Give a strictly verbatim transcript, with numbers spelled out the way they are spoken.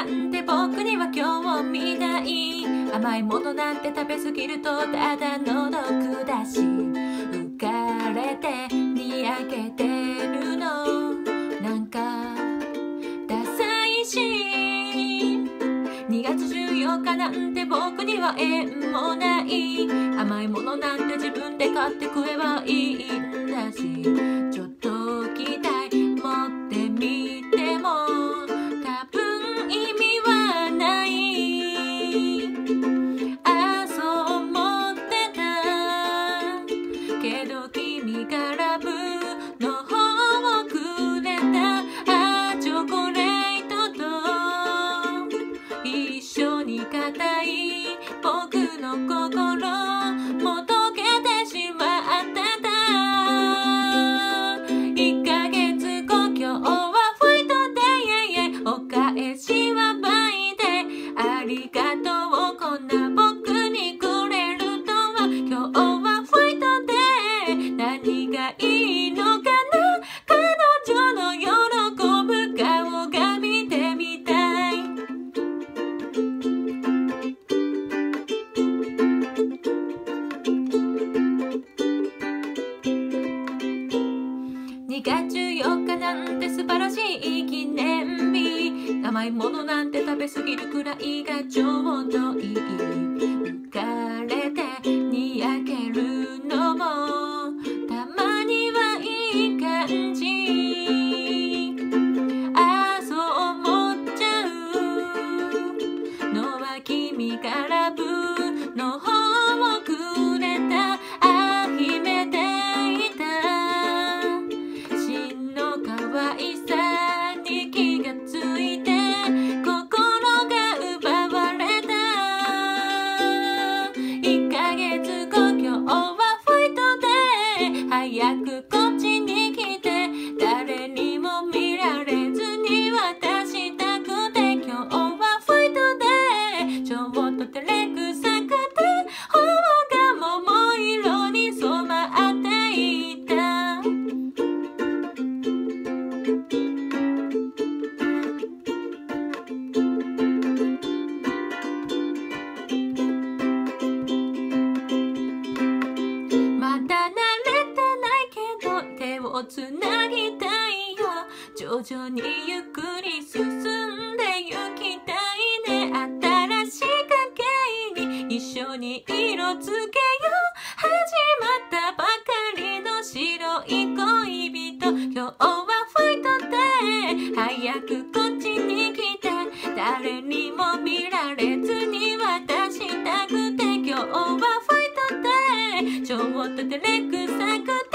なんて僕には興味ない。甘いものなんて食べ過ぎるとただの毒だし、浮かれてにやけてるのなんかダサいし、にがつじゅうよっかなんて僕には縁もない。甘いものなんて自分で買って食えばいいんだし、ちょっと期待持ってみても多分意味はない。ああそう思ってたけど君がラブの方をくれた。ああチョコレートと一緒に固い僕の心も溶けてしまってた。いっかげつご今日はファイトデー、お返しは倍でありがとう。こんな僕にくれるとは。今日はファイトデー、何がいいのかな。彼女の喜ぶ顔が見てみたい。にがつじゅうよっかなんて素晴らしい記念日。甘いものなんて食べ過ぎるくらいがちょうどいい。浮かれてにやけるのもたまにはいい感じ。ああそう思っちゃうのは君がラブの方をくれた。ああ秘めていた真の可愛さに気がついて心が奪われた。いっかげつご今日はファイトデー、早くこっちに来て誰にも見られずに渡したくて。今日はファイトデー、ちょっと照れくさくて頬が桃色に染まっていた。まだ慣れてないけど手をつなぎたいよ。徐々にゆっくり進んでゆきたいね。新しい影に一緒に色付けよう。始まったばかりの白い恋人。今日はファイトデー、早くこっちに来て誰にも見られずに渡したくて。今日はファイトデー、ちょっと照れくさくて